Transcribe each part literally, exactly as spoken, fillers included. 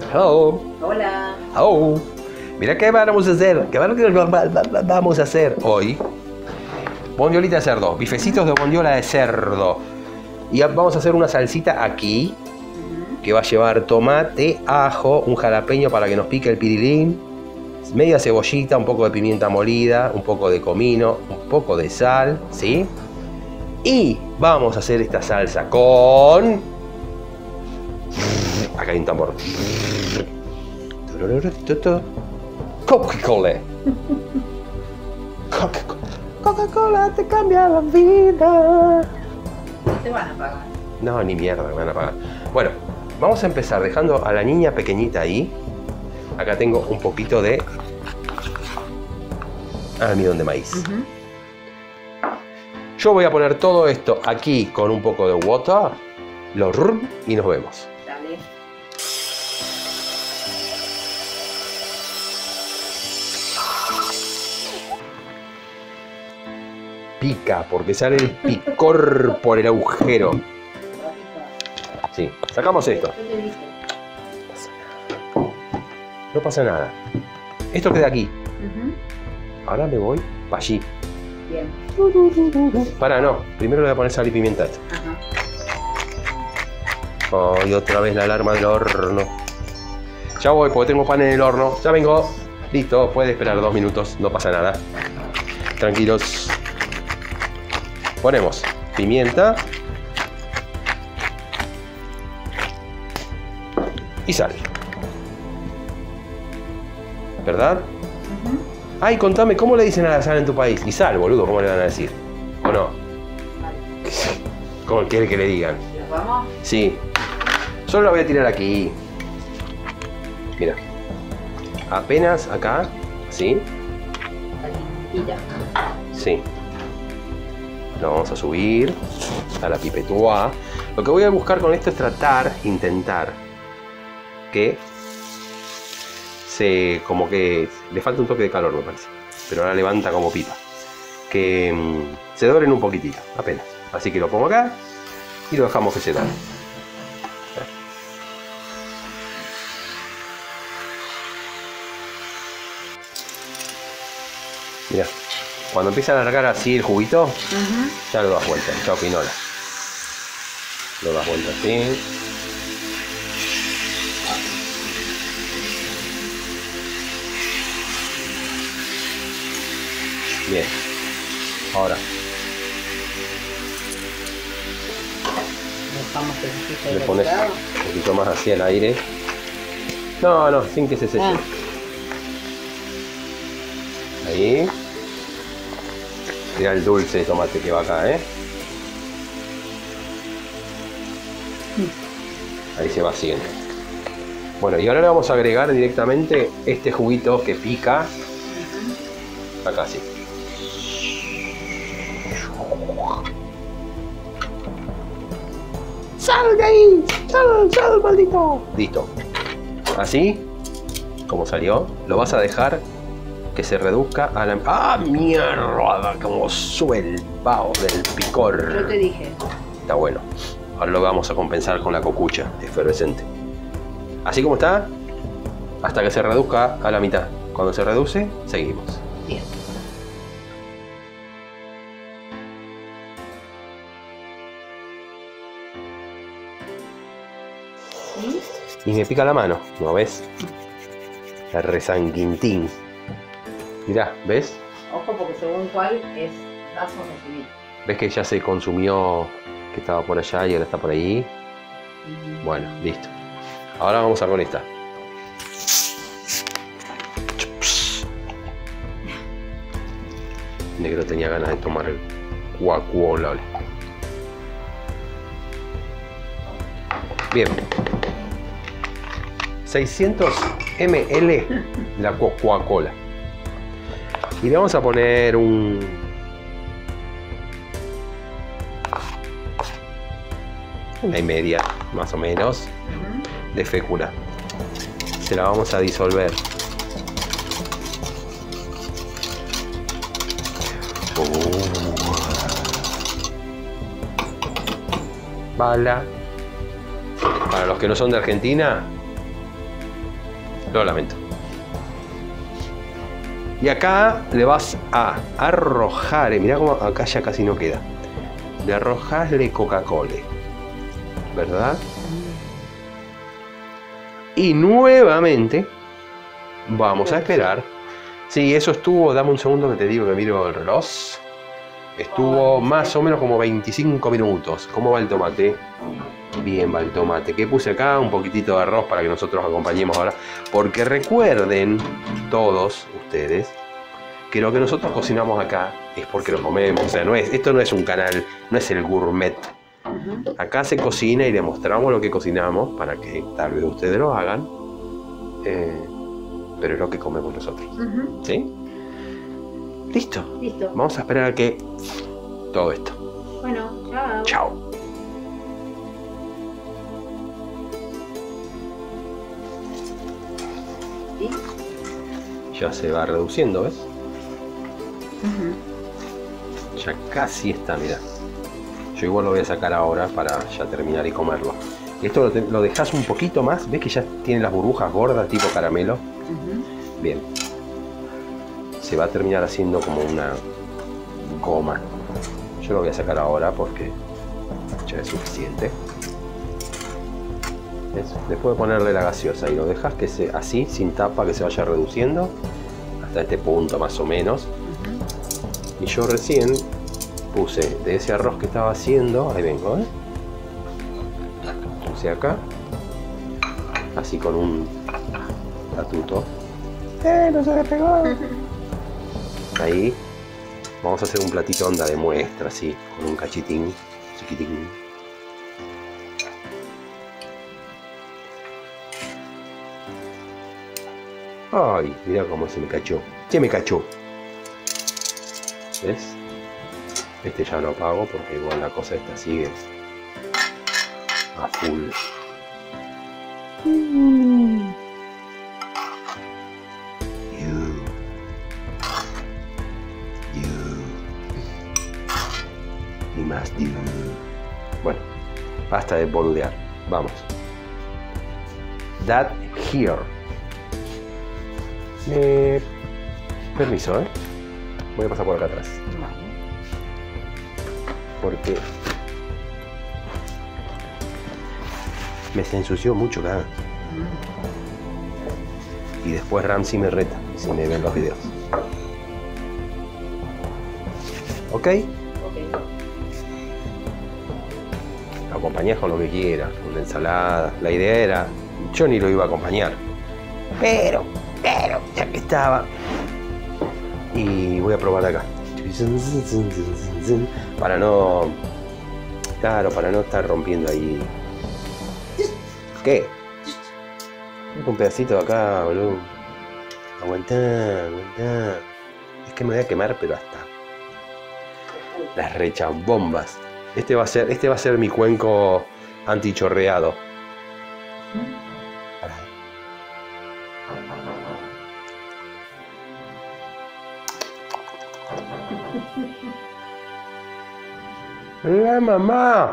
Hello. Hola. Oh. Mira qué vamos a hacer. ¿Qué vamos a hacer hoy? Bondiolita de cerdo. Bifecitos de bondiola de cerdo. Y vamos a hacer una salsita aquí. Que va a llevar tomate, ajo, un jalapeño para que nos pique el pirilín. Media cebollita, un poco de pimienta molida, un poco de comino, un poco de sal, ¿sí? Y vamos a hacer esta salsa con... Acá hay un tambor. Coca-Cola. Coca-Cola. Coca-Cola te cambia la vida. No te van a pagar. No, ni mierda, me van a pagar. Bueno, vamos a empezar dejando a la niña pequeñita ahí. Acá tengo un poquito de almidón de maíz. Uh-huh. Yo voy a poner todo esto aquí con un poco de water, lo rrr, y nos vemos. Dale. Pica, porque sale el picor por el agujero. Sí, sacamos esto. No pasa nada. Esto queda aquí. Uh-huh. Ahora me voy para allí. Bien. Para, no. Primero le voy a poner sal y pimienta a esto. Uh-huh. Oh, y otra vez la alarma del horno. Ya voy, porque tengo pan en el horno. Ya vengo. Listo, puede esperar dos minutos. No pasa nada. Tranquilos. Ponemos pimienta. Y sal. ¿Verdad? Uh-huh. Ay, contame, ¿cómo le dicen a la sal en tu país? Y sal, boludo, ¿cómo le van a decir? ¿O no? Vale. ¿Cómo quiere que le digan? ¿Nos vamos? Sí. Solo la voy a tirar aquí. Mira. Apenas acá. ¿Sí? Calientita. Sí. Lo vamos a subir a la pipetúa. Lo que voy a buscar con esto es tratar, intentar que se, como que le falta un toque de calor, me parece, pero ahora levanta como pipa, que mmm, se doren un poquitito, apenas. Así que lo pongo acá y lo dejamos que se dore. Mira, cuando empieza a alargar así el juguito, uh-huh, ya lo das vuelta. Chao, pinola. Lo das vuelta así. Bien. Ahora. Le pones un poquito más hacia el aire. No, no, sin que se seque. Ah. Ahí. Mira el dulce de tomate que va acá, ¿eh? Ahí se va haciendo. Bueno, y ahora le vamos a agregar directamente este juguito que pica. Acá sí. ¡Sal de ahí! ¡Sal, sal, maldito! Listo. Así, como salió, lo vas a dejar que se reduzca a la... ¡Ah, mierda! Como sube el vaho del picor. Yo te dije. Está bueno. Ahora lo vamos a compensar con la cocucha efervescente. Así como está, hasta que se reduzca a la mitad. Cuando se reduce, seguimos. Bien. Y me pica la mano, ¿no ves? El resanguintín. Mirá, ¿ves? Ojo, porque según cuál es das o recibir. ¿Ves que ya se consumió, que estaba por allá y ahora está por ahí? Mm. Bueno, listo. Ahora vamos a con esta. Negro tenía ganas de tomar el guacuolol. Bien. seiscientos mililitros de la Coca-Cola. Y le vamos a poner un... una y media, más o menos, de fécula. Se la vamos a disolver. Uh. Bala. Para los que no son de Argentina, Lo lamento. Y acá le vas a arrojar, eh, mirá cómo acá ya casi no queda. Le arrojasle Coca-Cola, ¿verdad? Y nuevamente vamos a esperar. Sí, eso estuvo, dame un segundo que te digo que miro el reloj. Estuvo más o menos como veinticinco minutos. ¿Cómo va el tomate? Bien va el tomate. ¿Qué puse acá? Un poquitito de arroz para que nosotros acompañemos ahora. Porque recuerden todos ustedes que lo que nosotros cocinamos acá es porque lo comemos. O sea, no es, esto no es un canal, no es el gourmet. Acá se cocina y demostramos lo que cocinamos para que tal vez ustedes lo hagan. Eh, pero es lo que comemos nosotros. Uh-huh. ¿Sí? ¿Listo? Listo. Vamos a esperar a que todo esto. Bueno, chao. Chao. ¿Sí? Ya se va reduciendo, ¿ves? Uh-huh. Ya casi está, mira. Yo igual lo voy a sacar ahora para ya terminar y comerlo. Esto lo, te, lo dejas un poquito más. ¿Ves que ya tiene las burbujas gordas tipo caramelo? Uh-huh. Bien. Se va a terminar haciendo como una goma. Yo lo voy a sacar ahora porque ya es suficiente. ¿Ves? Después de ponerle la gaseosa y lo dejas que se, así, sin tapa, que se vaya reduciendo hasta este punto más o menos. Uh-huh. Y yo recién puse de ese arroz que estaba haciendo, ahí vengo, ¿eh? Puse acá, así con un tatuto. ¡Eh, no se le pegó! Ahí vamos a hacer un platito onda de muestra, así, con un cachitín chiquitín. Ay, mira cómo se me cachó. ¿Qué me cachó? ¿Ves? Este ya lo apago porque igual la cosa esta sigue a full. Mm. You. You. Y más you. Bueno, basta de boludear. Vamos. That here. Eh, permiso, ¿eh? Voy a pasar por acá atrás. Porque me se ensució mucho acá. Y después Ramsey me reta si me ven los videos. ¿Ok? Ok. Lo acompañás con lo que quieras, con una ensalada. La idea era, yo ni lo iba a acompañar. Pero, pero, ya que estaba. Y voy a probar acá. Para no... Claro, para no estar rompiendo ahí. ¿Qué? Un pedacito de acá, boludo. Aguantá, aguantá. Es que me voy a quemar, pero hasta las rechabombas. Este va a ser, este va a ser mi cuenco antichorreado. ¡La mamá!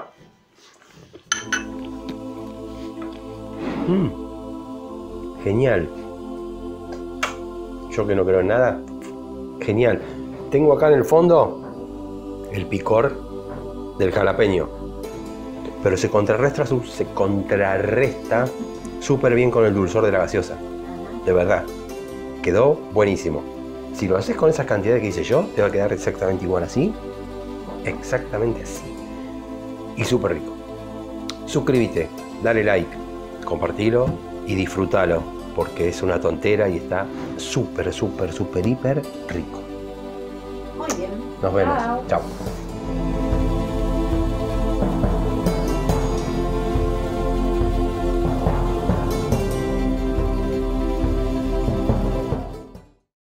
Mm. Genial. Yo que no creo en nada. Genial. Tengo acá en el fondo el picor del jalapeño. Pero se contrarresta, se contrarresta súper bien con el dulzor de la gaseosa. De verdad. Quedó buenísimo. Si lo haces con esas cantidades que hice yo, te va a quedar exactamente igual así. Exactamente así. Y súper rico. Suscríbete, dale like, compartilo y disfrútalo. Porque es una tontera y está súper, súper, súper, hiper rico. Muy bien. Nos vemos. Chao. Chao.